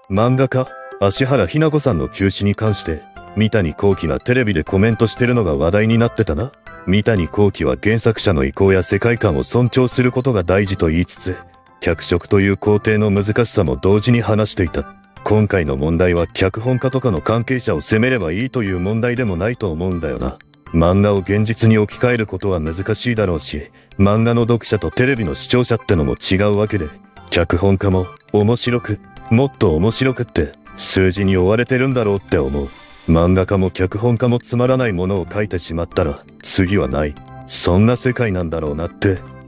漫画家、芦原日奈子さんの急死に関して、三谷幸喜がテレビでコメントしてるのが話題になってたな。三谷幸喜は原作者の意向や世界観を尊重することが大事と言いつつ、脚色という工程の難しさも同時に話していた。今回の問題は脚本家とかの関係者を責めればいいという問題でもないと思うんだよな。漫画を現実に置き換えることは難しいだろうし、漫画の読者とテレビの視聴者ってのも違うわけで、脚本家も面白く、もっと面白くって数字に追われてるんだろうって思う。漫画家も脚本家もつまらないものを書いてしまったら次はない。そんな世界なんだろうなって